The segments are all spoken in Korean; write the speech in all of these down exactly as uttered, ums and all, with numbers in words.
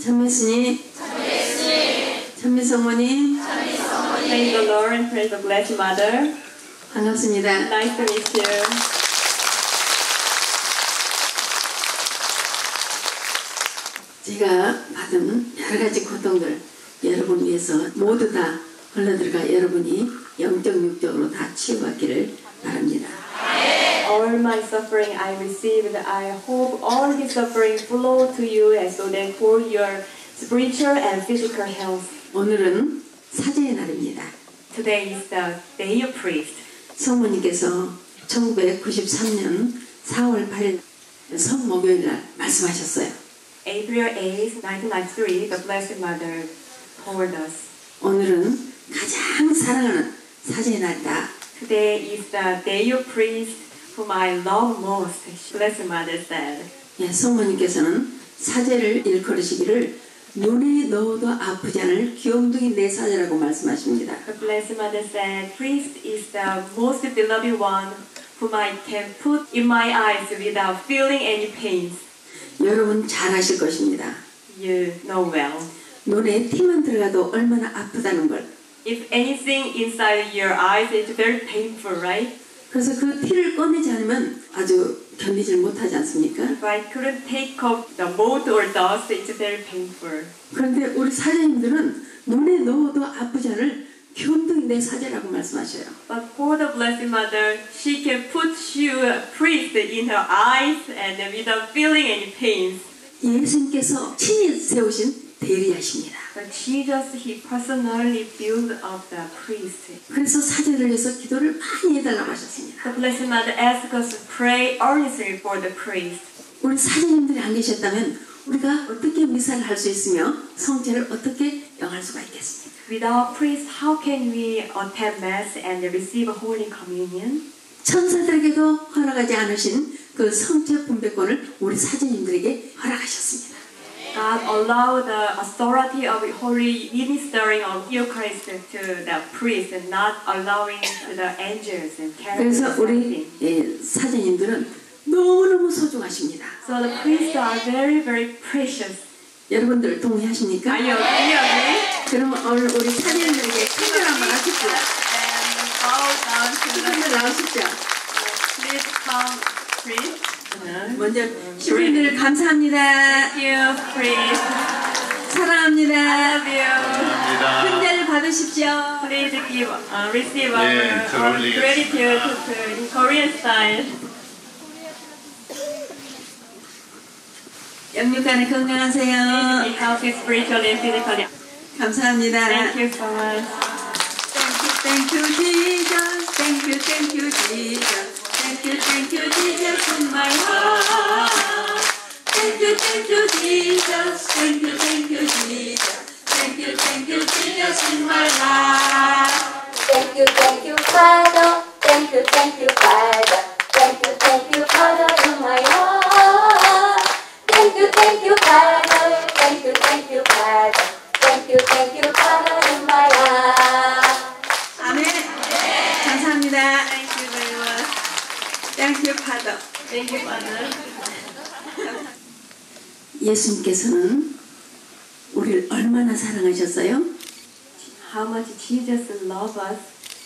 참매스님, 참매성모님, Praise the Lord and praise the Blessed Mother. 반갑습니다. Nice to meet you. 제가 받은 여러 가지 고통들 여러분 위해서 모두 다 흘러들어가 여러분이 영적 육적으로 다 치유받기를 바랍니다. All my suffering I received, I hope all the suffering flow to you and so that for your spiritual and physical health. 오늘은 사제의 날입니다. Today is the day of priest. 성모님께서 천구백구십삼 년 사월 팔일 성목요일 날 말씀하셨어요. April eighth, nineteen ninety-three, the Blessed Mother told us. 오늘은 가장 사랑하는 사제의 날이다. Today is the day of priest whom I love most, Blessed Mother said. 예, 성모님께서는 사제를 일컬으시기를 눈에 넣어도 아프지 않을 귀염둥이 내 사제라고 말씀하십니다. The Blessed Mother said, priest is the most beloved one whom I can put in my eyes without feeling any pains. 여러분 잘 아실 것입니다. You know well. 눈에 티만 들어가도 얼마나 아프다는 걸. If anything inside your eyes is very painful, right? 그래서 그 티를 꺼내지 않으면 아주 견디질 못하지 않습니까? If I couldn't take off the mold or dust, it's very painful. 그런데 우리 사제님들은 눈에 넣어도 아프지 않을 귀염둥이 내 사제라고 말씀하셔요. But for the Blessed Mother, she can put you a priest in her eyes and without feeling any pains. 예수님께서 친히 세우신 대리하십니다. But Jesus, he personally built up the priest. 그래서 사제를 위해서 기도를 많이 해달라고 하셨습니다. The Blessed Mother asked us to pray earnestly for the priest. 우리 사제님들이 안 계셨다면 우리가 어떻게 미사를 할 수 있으며 성체를 어떻게 영할 수가 있겠습니까? Without priest, how can we attend Mass and receive Holy Communion? 천사들에게도 허락하지 않으신 그 성체 분배권을 우리 사제님들에게 허락하셨습니다. God allowed the authority of holy ministering of Eucharist to the priest and not allowing to the angels and 그래서 우리 characters. 예, 사제님들은 너무너무 소중하십니다. So the priests are very, very precious. 여러분들 동의하십니까? Are you agree? 그러면 오늘 우리 사제님들에게 큰절 한번 하십시오. And bow down to the 큰절 나오십시오. Please come, priest. 먼저 시민들 감사합니다. Thank you, priest. 사랑합니다. I love you. 큰절 받으십시오. Please give, uh, receive 예, our, our 들어올리겠습니다. gratitude to, in Korean style. 영육간에 건강하세요. Please be healthy spiritually and physically. 감사합니다. Thank you so much. Thank you, Jesus. Thank you, thank you, Jesus. Thank you, thank you, Jesus in my heart. Thank you, thank you, Jesus. Thank you, thank you, Jesus. Thank you, thank you, Jesus in my heart. Thank you, thank you, Father. Thank you, thank you, Father. Thank you, thank you, Father in my heart. Thank you, thank you, Father. Thank you, thank you, Father. Thank you, thank you, Father in my heart. 아멘. 감사합니다. Thank you very much. Thank you, Father. Thank you, Father. 예수님께서는 우리를 얼마나 사랑하셨어요? How much Jesus loves us.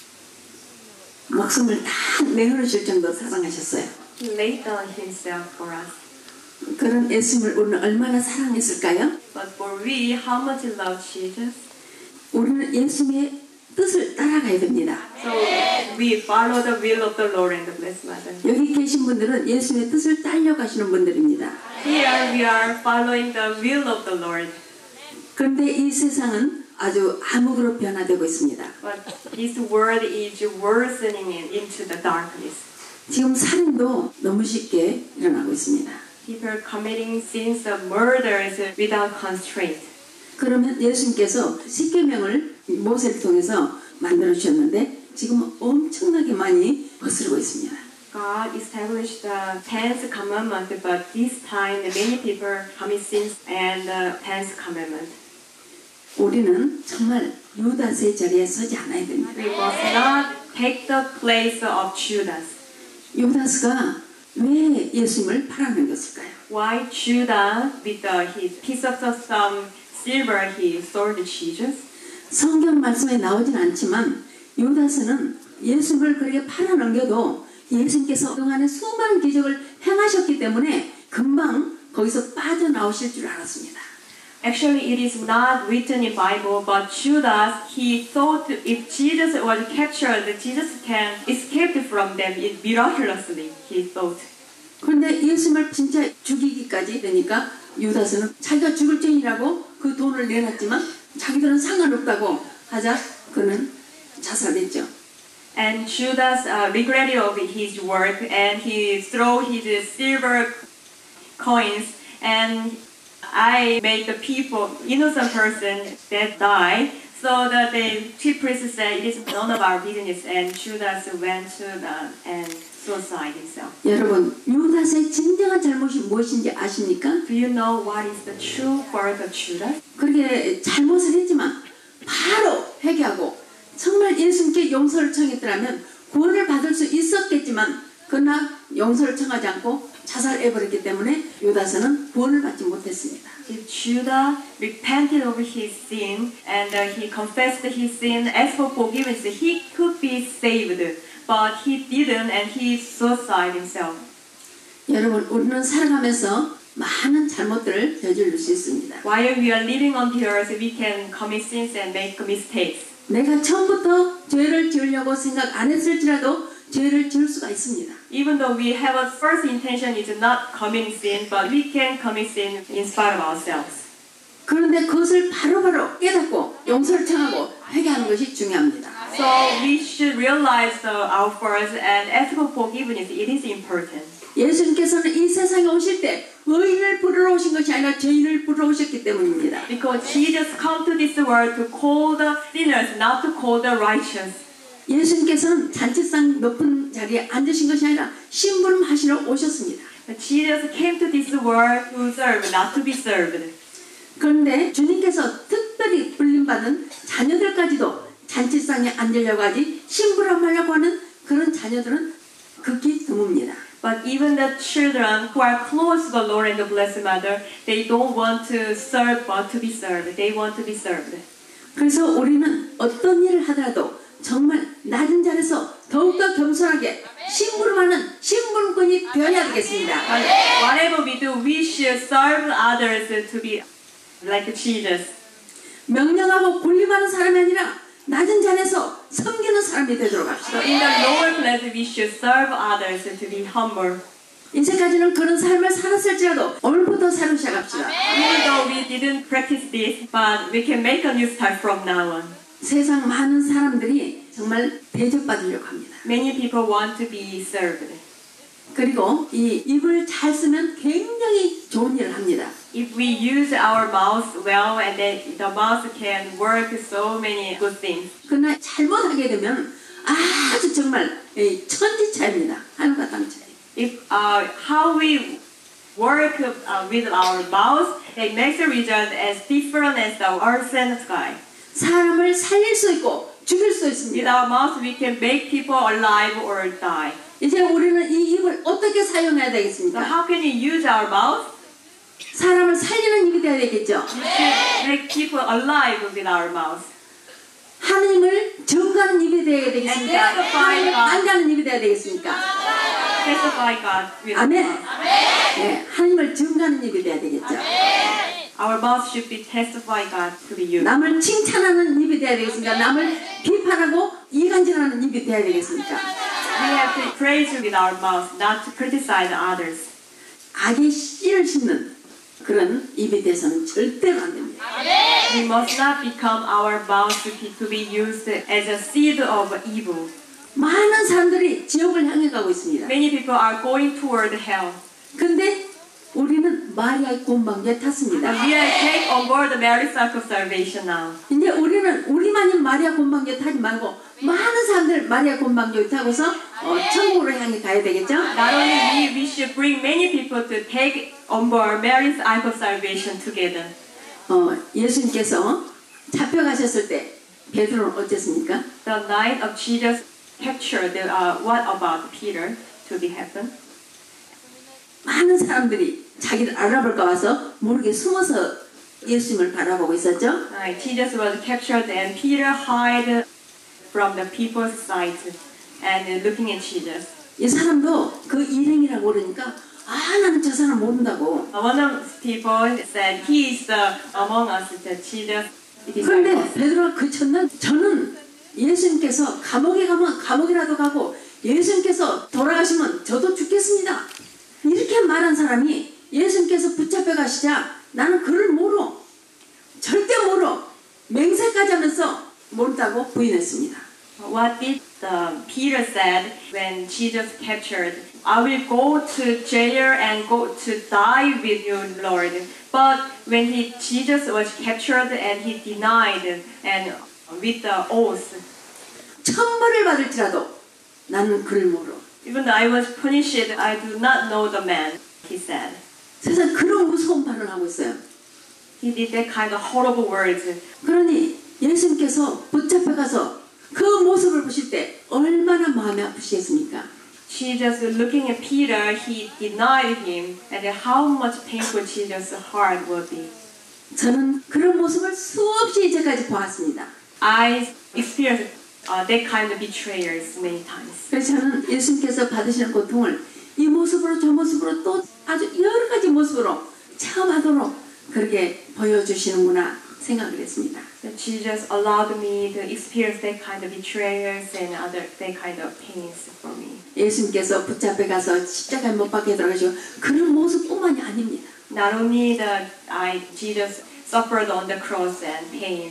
목숨을 다 내어줄 정도로 사랑하셨어요. He laid down himself for us. 그런 예수님을 우리는 얼마나 사랑했을까요? But for we, how much love Jesus? 우리는 예수님의 뜻을 따라가야 됩니다. So we follow the will of the Lord and the Blessed Mother. 여기 계신 분들은 예수님의 뜻을 따려가시는 분들입니다. Here we are following the will of the Lord. 그런데 이 세상은 아주 암흑으로 변화되고 있습니다. But this world is worsening into the darkness. 지금 살인도 너무 쉽게 일어나고 있습니다. People committing sins of murders without constraint. 그러면 예수님께서 십계명을 모세를 통해서 만들어 주셨는데 지금 엄청나게 많이 거스르고 있습니다. God established the tenth commandment, but this time many people commit sins and the tenth commandment. 우리는 정말 유다스의 자리에 서지 않아야 됩니다. We must not take the place of Judas. 유다스가 왜 예수님을 팔아넘겼을까요? Why Judah, with the, his piece of some silver, he sold Jesus? 성경 말씀에 나오진 않지만 유다스는 예수를 그렇게 팔아넘겨도 예수님께서 그동안에 수많은 기적을 행하셨기 때문에 금방 거기서 빠져나오실 줄 알았습니다. Actually, it is not written in Bible, but Judas, he thought if Jesus was captured, Jesus can escape from them miraculously, he thought. 그런데 예수님을 진짜 죽이기까지 되니까 유다스는 자기가 죽을 죄인이라고 그 돈을 내놨지만 자기들은 상관없다고 하자 그는 자살했죠. And Judas uh, regretted of his work and he threw his silver coins and I made the people, innocent person that died, so that the chief priest said it is none of our business and Judas went to the and suicide himself. 여러분, 유다스의 진정한 잘못이 무엇인지 아십니까? Do you know what is the true fault of Judas? 그렇게 잘못을 했지만 바로 회개하고 정말 예수님께 용서를 청했더라면 구원을 받을 수 있었겠지만 그러나 용서를 청하지 않고 자살해버렸기 때문에 유다스는 구원을 받지 못했습니다. If Judah repented of his sin and uh, he confessed his sin, asked for forgiveness, he could be saved. But he didn't and he suicided himself. 여러분, 우리는 살아가면서 많은 잘못들을 저지를 수 있습니다. While we are living on the earth, we can commit sins and make mistakes. 내가 처음부터 죄를 지으려고 생각 안 했을지라도 죄를 지을 수가 있습니다. Even though we have a first intention is not committing sin, but we can commit sin in spite of ourselves. 그런데 그것을 바로바로 깨닫고 용서를 청하고 회개하는 것이 중요합니다. So we should realize the, our faults and ask for forgiveness. It is important. 예수님께서는 이 세상에 오실 때 의인을 부르러 오신 것이 아니라 죄인을 부르러 오셨기 때문입니다. Because Jesus come to this world to call the sinners, not to call the righteous. 예수님께서는 잔치상 높은 자리에 앉으신 것이 아니라 심부름하시러 오셨습니다. But Jesus came to this world to serve, not to be served. 그런데 주님께서 특별히 불림받은 자녀들까지도 잔치상에 앉으려고 하지 심부름하려고 하는 그런 자녀들은 극히 드뭅니다. But even the children who are close to the Lord and the Blessed Mother, they don't want to serve but to be served. They want to be served. 그래서 우리는 어떤 일을 하더라도 정말 낮은 자리에서 더욱더 겸손하게 심부름하는 심부름꾼이 되어야 되겠습니다. But whatever we do, we should serve others to be like Jesus. 명령하고 군림하는 사람이 아니라 낮은 자리에서 섬기는 사람이 되도록 합시다. So in the lower place, we should serve others to be humble. 이제까지는 그런 삶을 살았을지라도 오늘부터 새로 시작합시다. Even though we didn't practice this, but we can make a new start from now on. 세상 많은 사람들이 정말 대접받으려고 합니다. Many people want to be served. 그리고 이 입을 잘 쓰면 굉장히 좋은 일을 합니다. If we use our mouth well, and then the mouth can work so many good things. 그러나 잘못하게 되면 아주 정말 천지차입니다. 하늘과 땅 차이. If uh, how we work uh, with our mouth, it makes the result as different as the earth and sky. 사람을 살릴 수 있고 죽일 수 With 있습니다. our mouth, we can make people alive or die. 이제 우리는 이 입을 어떻게 사용해야 So 되겠습니까? how can we use our mouth? 사람을 살리는 입이 되어야 되겠죠. We should make people alive with our mouth. 하나님을 정가는 입이 되어야 되겠습니까? 하나님을 안가는 입이 되어야 되겠습니까? Testify God with our 아멘. mouth. 네, 하나님을 정가는 입이 되어야 되겠죠. Our mouth should be testify God to be used. 남을 칭찬하는 입이 되어야 되겠습니까? 남을 비판하고 이간질하는 입이 되어야 되겠습니까? We have to praise with our mouth, not to criticize others. 악의 씨를 심는 그런 입이 돼서는 절대로 안 됩니다. We must not become our mouth to be, to be used as a seed of evil. 많은 사람들이 지옥을 향해 가고 있습니다. Many people are going toward hell. 근데 우리는 마리아의 곰방에 탔습니다. And we are take on board the Mary's ark of salvation now. 이제 우리는 우리만이 마리아 곰방에 타지 말고 많은 사람들 마리아 곰방에 타고서 어, 천국으로 향해 가야 되겠죠? Not only we, we should bring many people to take on board Mary's ark of salvation together. 어, 예수님께서 잡혀가셨을 때 베드로는 어땠습니까? The night of Jesus captured, uh, what about Peter to be happen? 많은 사람들이 자기를 알아볼까 봐서 모르게 숨어서 예수님을 바라보고 있었죠. Uh, Jesus was captured and Peter hid from the people's sight and looking at Jesus. 이 사람도 그 일행이라고 그러니까 아 나는 저 사람 모른다고. One of the people said, he is the, among us, the Jesus. 그런데 베드로가 그 첫날 저는 예수님께서 감옥에 가면 감옥이라도 가고 예수님께서 돌아가시면 저도 죽겠습니다. 이렇게 말한 사람이 예수님께서 붙잡혀 가시자 나는 그를 모르. 절대 모르. 맹세까지 하면서 모른다고 부인했습니다. What did uh, Peter said when Jesus captured? I will go to jail and go to die with you, Lord. But when he, Jesus was captured and he denied and with the oath, 천벌을 받을지라도 나는 그를 모르. even though I was punished, I do not know the man, he said. 세상 그런 무서운 발언을 하고 있어요. He did that kind of horrible words. 그러니 예수님께서 붙잡혀 가서 그 모습을 보실 때 얼마나 마음이 아프시겠습니까? Jesus, looking at Peter, he denied him, and how much painful Jesus' heart will be. 저는 그런 모습을 수없이 이제까지 보았습니다. I experienced uh, that kind of betrayals many times. 그래서 저는 예수님께서 받으시는 고통을 이 모습으로 저 모습으로 또 아주 여러 가지 모습으로 체험하도록 그렇게 보여주시는구나 생각을 했습니다. That Jesus allowed me to experience that kind of betrayals and other that kind of pains for me. 예수님께서 붙잡혀 가서 십자가에 못 박혀 들어가시고 그런 모습뿐만이 아닙니다. Not only that I Jesus suffered on the cross and pains.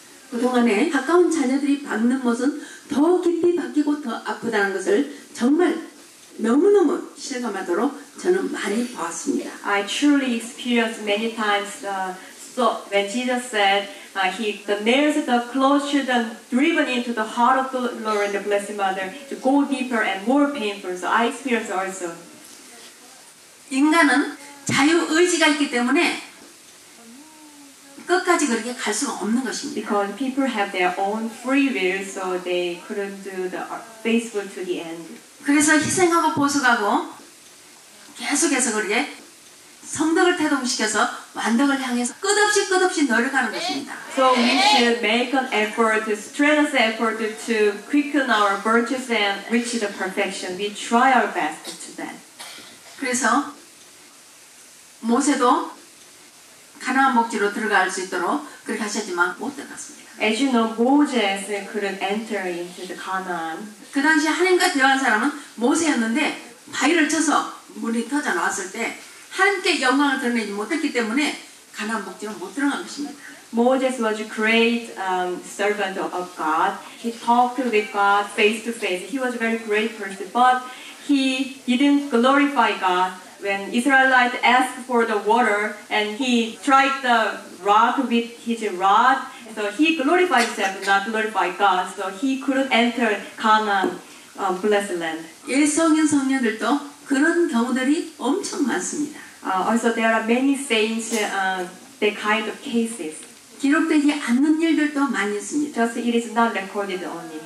그동안에 가까운 자녀들이 받는 모습은 더 깊이 바뀌고 더 아프다는 것을 정말 너무너무 실감하도록 저는 많이 보았습니다. I truly experienced many times uh, so when Jesus said uh, he the nails of the close children driven into the heart of the Lord and the Blessed Mother to go deeper and more painful. So I experienced also. 인간은 자유의지가 있기 때문에 끝까지 그렇게 갈 수가 없는 것입니다. Because people have their own free will, so they couldn't do the faithful to the end. 그래서 희생하고 보석하고 계속해서 그렇게 성덕을 태동시켜서 완덕을 향해서 끝없이 끝없이 노력하는 것입니다. So we should make an effort, to strenuous effort to quicken our virtues and reach the perfection. We try our best to that. 그래서 모세도 가나안 목지로 들어갈 수 있도록 그렇게 하셨지만 못 들어갔습니다. As you know, Moses couldn't enter into the Canaan. 그 당시 하나님과 대화한 사람은 모세였는데 바위를 쳐서 물이 터져 나왔을 때 하나님께 영광을 드러내지 못했기 때문에 가나안 목지로 못 들어간 것입니다. Moses was a great um, servant of God. He talked with God face to face. He was a very great person, but he didn't glorify God. When Israelites asked for the water and he tried the rock with his rod, so he glorified himself, not glorify God. So he couldn't enter Canaan, uh, blessed land. 예성인 성녀들도 그런 경우들이 엄청 많습니다. Uh, also, there are many saints, uh, that kind of cases. 기록되지 않는 일들도 많이 있습니다. Just it is not recorded only.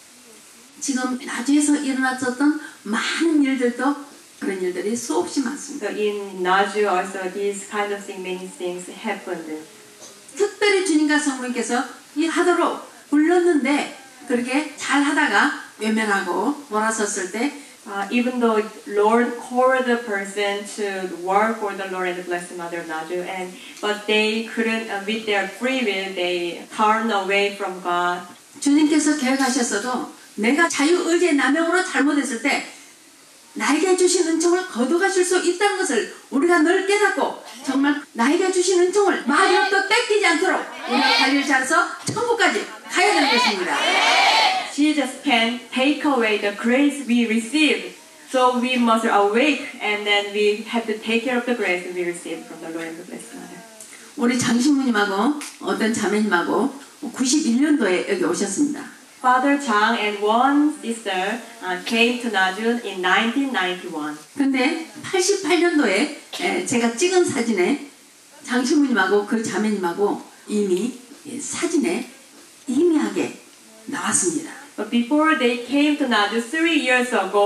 지금 나주에서 일어났었던 많은 일들도 그런 일들이 수없이 많습니다. So in Naju also these kind of thing, many things happened. 특별히 주님과 성령께서 이 하도록 불렀는데 그렇게 잘 하다가 외면하고 돌아섰을 때 Uh, even though Lord called the person to work for the Lord and the Blessed Mother of Naju, and but they couldn't, uh, with their free will, they turned away from God. 주님께서 계획하셨어도 내가 자유의지의 남용으로 잘못했을 때 나에게 주신 은총을 거둬가실 수 있다는 것을 우리가 늘 깨닫고 정말 나에게 주신 은총을 마지막도 뺏기지 않도록 우리가 관리를 잘해서 천국까지 가야 되는 것입니다. Jesus can take away the grace we receive, so we must awake, and then we have to take care of the grace we receive from the Lord and the Blessed Mother. 우리 장신부님하고 어떤 자매님하고 구십일 년도에 여기 오셨습니다. Father Chang and one sister uh, came to Naju in nineteen ninety-one. 근데 팔십팔 년도에 제가 찍은 사진에 장신부님하고 그 자매님하고 이미 사진에 희미하게 나왔습니다. But before they came to Naju three years ago,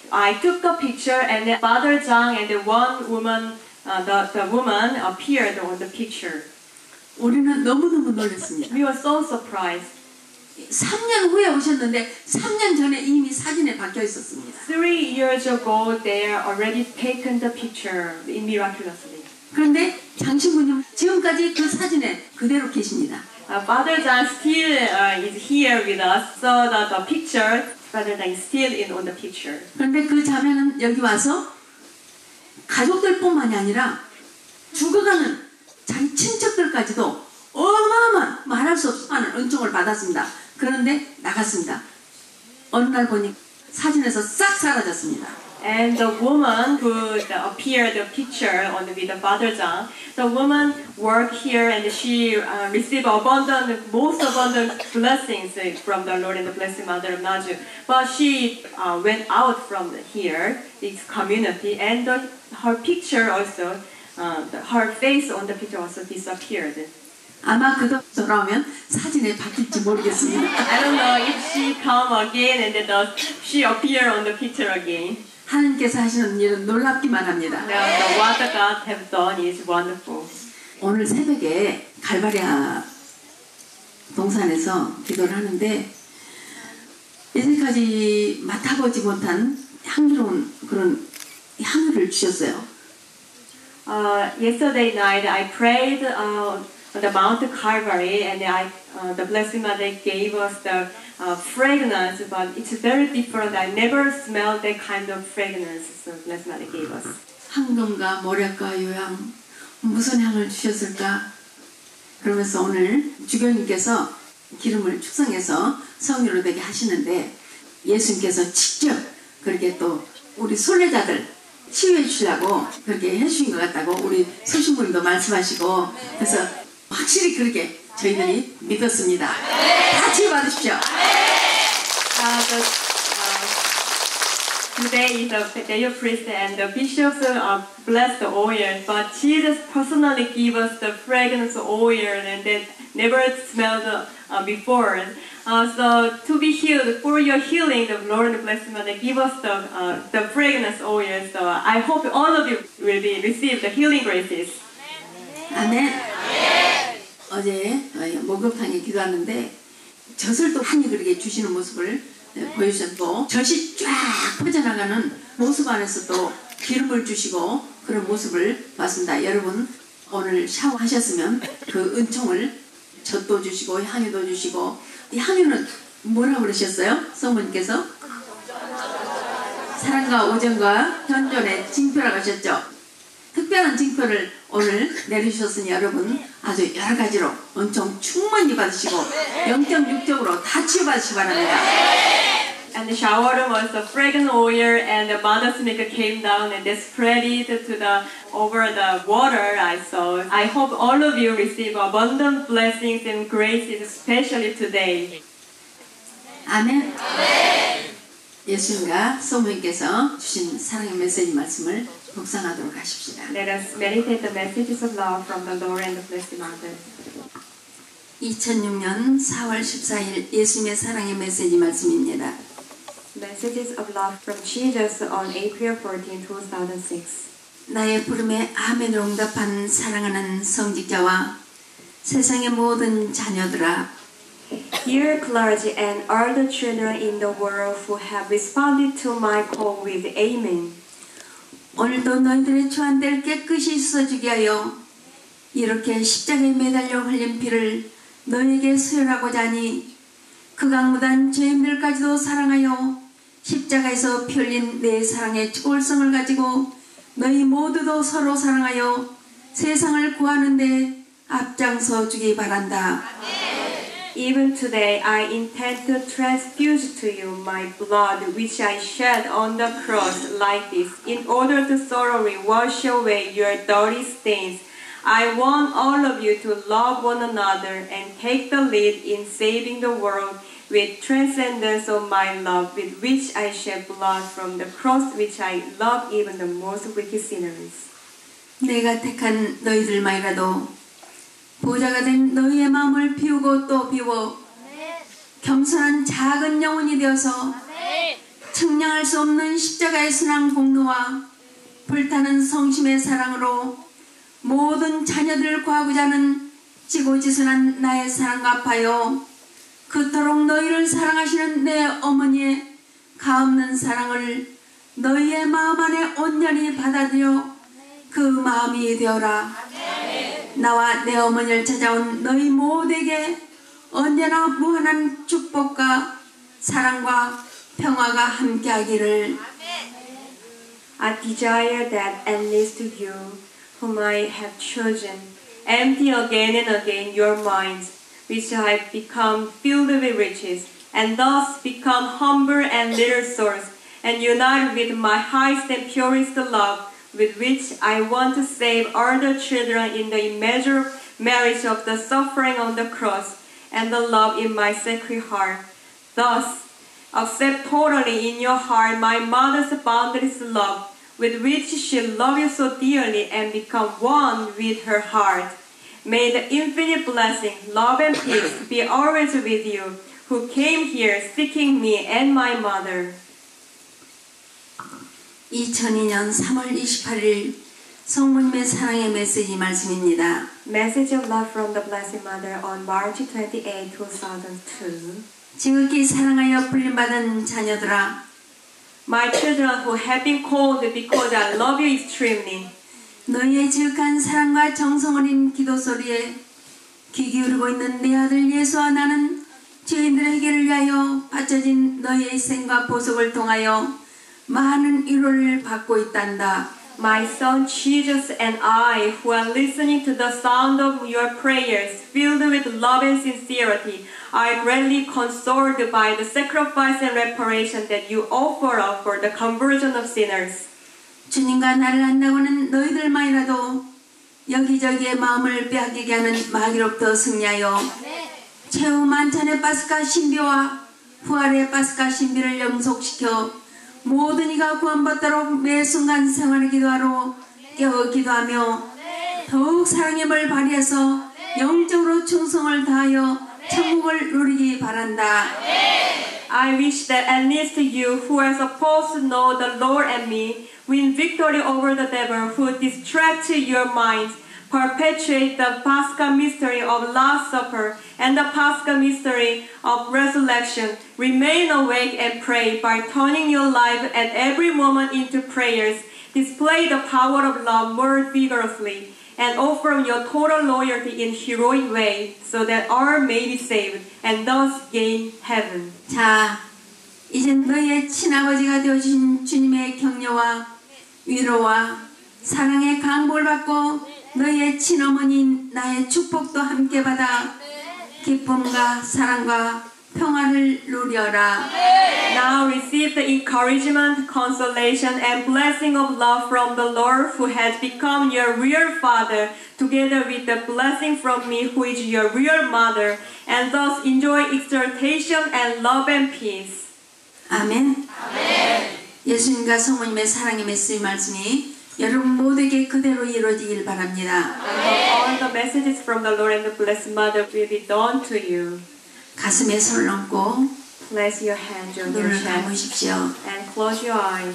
I took a picture, and then Father Zhang and the one woman, uh, the the woman appeared on the picture. 우리는 너무너무 놀랐습니다. We were so surprised. 삼 년 후에 오셨는데 삼 년 전에 이미 사진에 박혀 있었습니다. Three years ago, they already taken the picture in miraculously. 그런데 장신구님 지금까지 그 사진에 그대로 계십니다. Uh, Father Zhang still uh, is here with us, so that the picture, Father Zhang is still in on the picture. 그런데 그 자매는 여기 와서 가족들뿐만이 아니라 죽어가는 자기 친척들까지도 어마어마한 말할 수 없이 많은 은총을 받았습니다. 그런데 나갔습니다. 어느 날 보니 사진에서 싹 사라졌습니다. And the woman who appeared the picture on the, with the Father Zhang, the woman worked here and she uh, received abundant, most abundant blessings from the Lord and the Blessed Mother of Naju. But she uh, went out from here, this community, and the, her picture also, uh, the, her face on the picture also disappeared. 아마 그도 돌아오면 사진에 바뀔지 모르겠습니다. I don't know if she come again and then the, she appear on the picture again. 하나님께서 하시는 일은 놀랍기만 합니다. Now, the, what the God have done is wonderful. 오늘 새벽에 갈바리아 동산에서 기도를 하는데 이제까지 맡아보지 못한 향기로운 그런 향을 주셨어요. Uh, yesterday night I prayed uh, on the Mount Calvary, and I, uh, the Blessed Mother gave us the uh, fragrance, but it's very different. I never smelled that kind of fragrance so Blessed Mother gave us. 황금과 모략과 요향 무슨 향을 주셨을까? 그러면서 오늘 주교님께서 기름을 축성해서 성유로 되게 하시는데 예수님께서 직접 그렇게 또 우리 순례자들 치유해 주려고 그렇게 해주신 것 같다고 우리 수신부님도 말씀하시고 그래서 확실히 그렇게 저희들이 믿었습니다. 다 치유받으십시오. Uh, the, uh, today is the day of priest and the bishops uh, bless the oil, but Jesus personally gave us the fragrance oil and that never smelled uh, before. Uh, so to be healed, for your healing, the Lord and Blessed Mother give us the uh, the fragrance oil. So I hope all of you will be receive the healing graces. 아멘. 어제 목욕탕에 기도하는데 젖을 또 환히 그렇게 주시는 모습을 보여주셨고 젖이 쫙 퍼져나가는 모습 안에서 또 기름을 주시고 그런 모습을 봤습니다. 여러분 오늘 샤워하셨으면 그 은총을 젖도 주시고 향유도 주시고 이 향유는 뭐라고 그러셨어요? 성모님께서? 사랑과 오정과 현존의 징표라고 하셨죠? 특별한 징표를 오늘 내리셨으니 여러분 아주 여러 가지로 엄청 충만히 받으시고 영적육적으로 다 치유받으시기 바랍니다. And the shower was the fragrant oil, and the mother's milk came down and they spread it to the over the water. I saw. I hope all of you receive abundant blessings and graces, especially today. 아멘. 예수님과 성모님께서 주신 사랑의 메시지 말씀을 묵상하도록 하십시다. Let us meditate the messages of love from the Lord and the Blessed Mother. 이천육 년 사월 십사일 예수님의 사랑의 메시지 말씀입니다. Messages of love from Jesus on April fourteenth, two thousand six. 나의 부름에 아멘으로 응답한 사랑하는 성직자와 세상의 모든 자녀들아 Dear clergy and all the children in the world who have responded to my call with Amen. 오늘도 너희들의 주안대를 깨끗이 씻어주게 하여 이렇게 십자가에 매달려 흘린 피를 너희에게 수혈하고자 하니 극악무단 죄인들까지도 사랑하여 십자가에서 피 흘린 내 사랑의 초월성을 가지고 너희 모두도 서로 사랑하여 세상을 구하는 데 앞장서 주기 바란다. Even today I intend to transfuse to you my blood which I shed on the cross like this in order to thoroughly wash away your dirty stains. I want all of you to love one another and take the lead in saving the world with transcendence of my love with which I shed blood from the cross which I love even the most wicked sinners. 내가 택한 너희들만이라도 보좌가 된 너희의 마음을 비우고 또 비워 겸손한 작은 영혼이 되어서 측량할 수 없는 십자가의 순환 공로와 불타는 성심의 사랑으로 모든 자녀들을 구하고자 하는 지고지순한 나의 사랑 갚아요. 그토록 너희를 사랑하시는 내 어머니의 가없는 사랑을 너희의 마음 안에 온전히 받아들여 그 마음이 되어라. 나와 내 어머니를 찾아온 너희 모두에게 언제나 무한한 축복과 사랑과 평화가 함께하기를. I desire that at least to you, whom I have chosen, empty again and again your minds, which have become filled with riches, and thus become humble and little souls, and unite with my highest and purest love, with which I want to save all the children in the immeasurable marriage of the suffering on the cross, and the love in my sacred heart. Thus, accept totally in your heart my mother's boundless love, with which she loved you so dearly, and become one with her heart. May the infinite blessing, love, and peace be always with you, who came here seeking me and my mother. 이천이 년 삼월 이십팔일 성모님의 사랑의 메시지 말씀입니다. Message of love from the Blessed Mother on March twenty-eighth, two thousand two. 지극히 사랑하여 불림받은 자녀들아, My children who have been called because I love you extremely. 너희의 지극한 사랑과 정성 어린 기도 소리에 귀 기울이고 있는 내 아들 예수와 나는 죄인들의 해결을 위하여 바쳐진 너희의 생과 보석을 통하여 많은 위로를 받고 있단다. My son Jesus and I, who are listening to the sound of your prayers, filled with love and sincerity, are greatly consoled by the sacrifice and reparation that you offer up for the conversion of sinners. 주님과 나를 안다고는 너희들만이라도 여기저기의 마음을 빼앗기게 하는 마귀로부터 승리하여 최후 만찬의 파스카 신비와 부활의 파스카 신비를 영속시켜 모든 이가 구원받도록 매 순간 생활을 기도하러 깨어 기도하며 더욱 사랑의 물 발휘해서 영적으로 충성을 다하여 천국을 누리기 바란다. I wish that at least you, who are supposed to know the Lord and me, win victory over the devil who distracts your minds, perpetuate the Paschal mystery of Last Supper and the Paschal mystery of resurrection. Remain awake and pray by turning your life at every moment into prayers. Display the power of love more vigorously and offer your total loyalty in heroic way so that all may be saved and thus gain heaven. 자, 이제 너희의 친아버지가 되어주신 주님의 격려와 위로와 사랑의 강복을 받고 너희의 친어머니인 나의 축복도 함께 받아 기쁨과 사랑과 평안을 누려라. Now receive the encouragement, consolation, and blessing of love from the Lord who has become your real Father, together with the blessing from me who is your real Mother, and thus enjoy exaltation and love and peace. 아멘. 아멘. 예수님과 성모님의 사랑의 메시지 말씀이 여러분 모두에게 그대로 이루어지길 바랍니다. All the messages from the Lord and the Blessed Mother will be done to you. 가슴에 손을 얹고 Place your hands on your 눈을 chest 감으십시오. and close your eyes.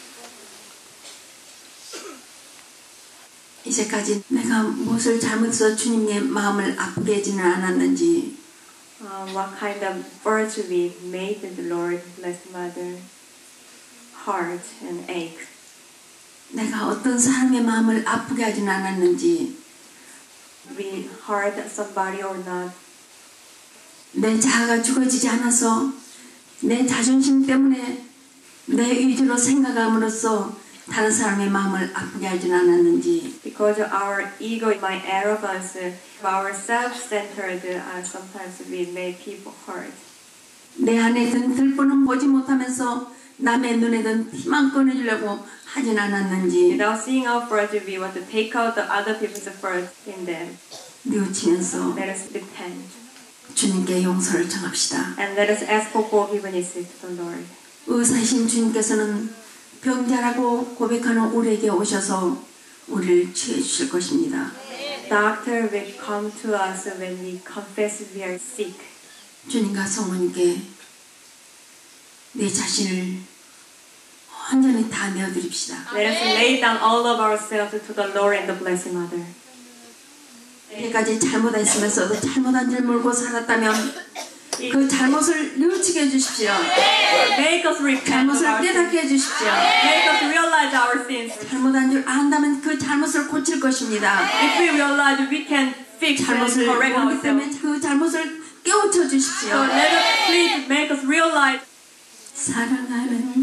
이제까지 내가 무엇을 잘못해서 주님의 마음을 아프게 해지는 않았는지 Uh, what kind of words we made the Lord, Blessed Mother, heart and ache. 내가 어떤 사람의 마음을 아프게 하지는 않았는지 We hurt somebody or not. 내 자아가 죽어지지 않아서 내 자존심 때문에 내 위주로 생각함으로써 다른 사람의 마음을 아프게 하지는 않았는지 Because of our ego, my arrogance, our self-centered, uh, sometimes we make people hurt. 내 안에 든 들보는 보지 못하면서 남의 눈에 든 피만 꺼내주려고 하진 않았는지 Without seeing our faults, we want to take out the other people's faults in them. 뉘우치면서 Let us repent 주님께 용서를 청합시다. and let us ask for forgiveness to the Lord. 의사이신 주님께서는 병자라고 고백하는 우리에게 오셔서 우리를 치유해 주실 것입니다. Doctor will come to us when we confess we are sick. 주님과 성모님께 내 자신을 완전히 다 내어드립시다. Let us lay down all of ourselves to the Lord and the Blessed Mother. 이제까지 잘못했으면서도 잘못한 줄 모르고 살았다면 그 잘못을 뉘우치게 해주십시오. Make us repent of 잘못을 our sins. 깨닫게 해주십시오. Make us realize our sins. 잘못한 줄 안다면 그 잘못을 고칠 것입니다. If we realize we can fix and 잘못을 correct 모르기 때문에 ourselves. 그 잘못을 깨우쳐 주십시오. So let us please make us realize, 사랑하는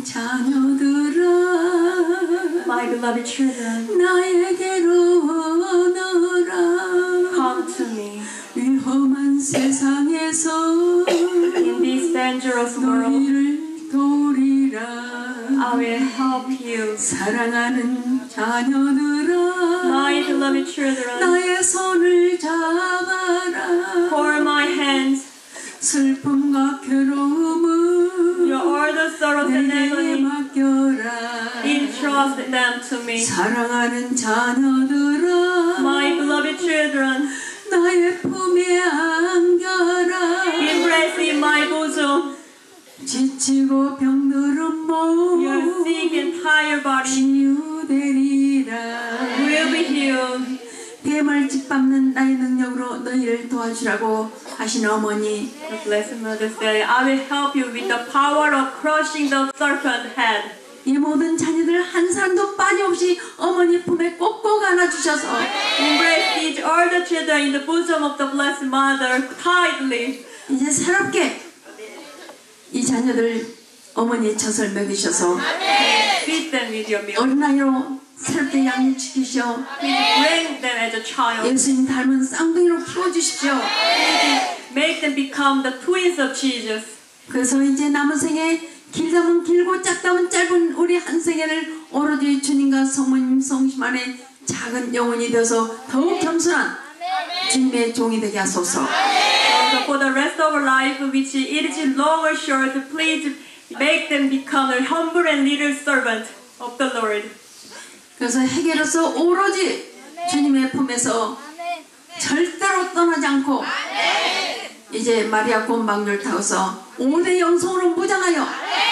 자녀들아, my beloved children, 나에게로 오너라. come to me. 위험한 세상에서 In this dangerous world, 너희를 도리라. I will help you. 사랑하는 자녀들아, My beloved children, 나의 손을 잡아라. hold my hands. 슬픔과 괴로움을 Your all the sorrows and 내게 agony, 맡겨라. entrust them to me. 사랑하는 자녀들아, My beloved children, 나의 품에 안겨라. embrace in my bosom. 지치고 병들은 Your 몸 sick and tired body 치유되리라. will be healed. 뱀을 짓밟는 나의 능력으로 너희를 도와주라고 하신 어머니, The Blessed Mother said, I will help you with the power of crushing the serpent head. 이 모든 자녀들 한 사람도 빠짐없이 어머니 품에 꼭꼭 안아주셔서 Embrace each all the children in the bosom of the Blessed Mother tightly. 이제 새롭게 이 자녀들 어머니의 젖을 먹이셔서 Feed them with your milk. 어린아이로 새롭게 양육시키시오. Please bring them as a child. 예수님 닮은 쌍둥이로 키워주십시오. Make them become the twins of Jesus. 그래서 이제 남은 생에 길다면 길고 짧다면 짧은 우리 한 생애를 오로지 주님과 성모님 성심 안에 작은 영혼이 되어서 더욱 겸손한 주님의 종이 되게 하소서. So for the rest of our life, which it is long or short, please make them become a humble and little servant of the Lord. 그래서 해결로서 오로지 주님의 품에서 절대로 떠나지 않고 이제 마리아 곰방울 타고서 오대 영성으로 무장하여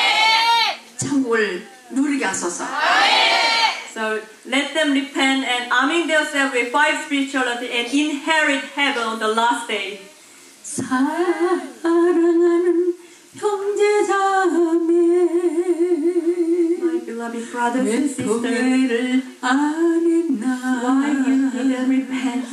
천국을 누리게 하소서. So let them repent and arming themselves with five spirituality and inherit heaven on the last day. 사랑하는 형제자매, My beloved brothers 왜 and sisters, 교회를 안 했나? why you didn't repent?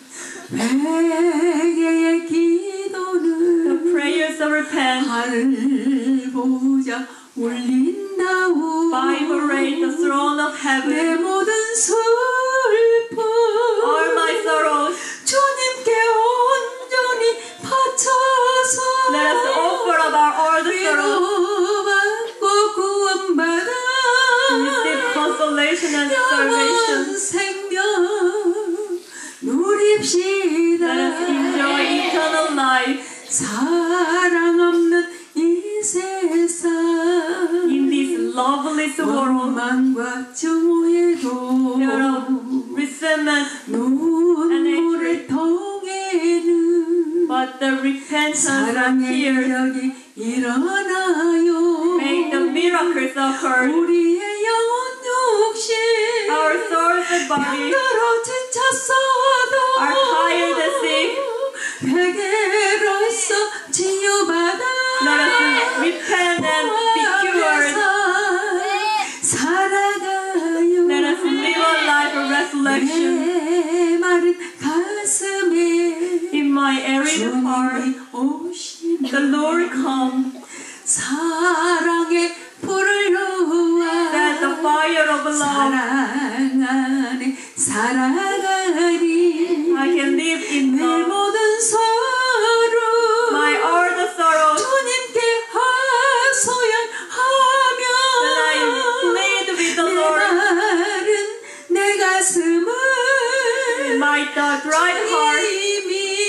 회개의 The 기도는 prayers of repent 하늘 보자 울린다오. vibrate the throne of 내 heaven. 모든 슬픔 All my sorrows, 주님께 온전히 바쳐서 let us offer up our all the sorrows, 위로받고 구원받아 receive consolation and salvation. 영원 생명 누립시다. Let us enjoy eternal life 사랑 없는 이 세상 in this loveless world. 원망과 증오에도 There are resentment, 눈물을 통해는 but the repentance and 사랑의 tears 여기 일어나요. make the miracles occur. 우리의 영혼 육신 Our souls and body 병들어 지쳤어도 are tired and sick. 회개로서 치유받아 Let us repent and be cured. 살아가요. Let us live a life of resurrection. 내 마른 가슴에 In my arid heart, 주님이 오시니 the Lord come. 사랑의 불을 놓아 That the fire of love, 사랑 안에 살아가리. I can live in 내 love. 모든 서로 My all the sorrows 주님께 that I 하소연하며 plead with the 내 Lord. 마른 내 가슴을 My dry heart, 주님이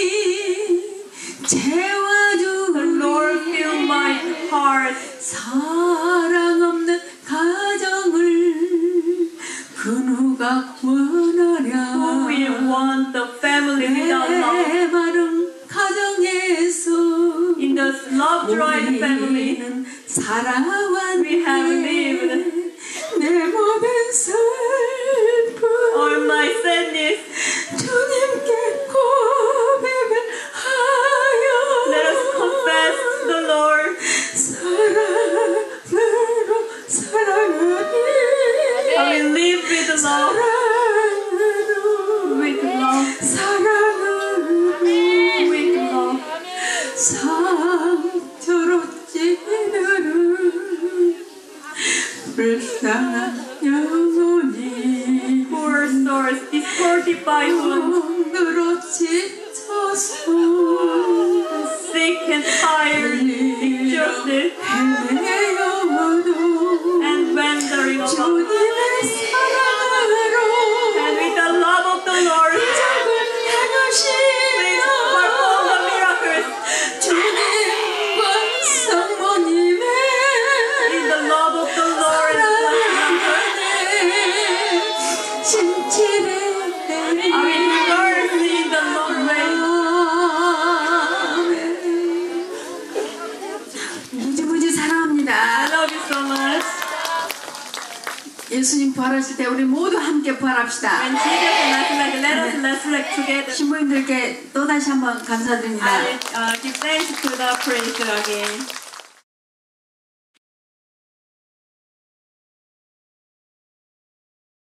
채워주리. the Lord fill my heart. 사랑 없는 가정을 그 누가 원하랴. Who will want the family without love? 내 마른 가정에서 In the love-dried family, 우리는 살아왔네. we have lived. it. 헤매어도 And when the river 주님의 사랑으로 and with the love of the Lord, 작은 please perform the miracles. 주님과 성모님의 In the love of the Lord and 사랑에 진실에 I will reverse in the Lord's way. 무지무지 I 사랑합니다. love you so much. 예수님 부활하실 때 우리 모두 함께 부활합시다. When Jesus resurrected, let us resurrect together. 신부님들께 또다시 한번 감사드립니다. I will uh, give thanks to the priest again.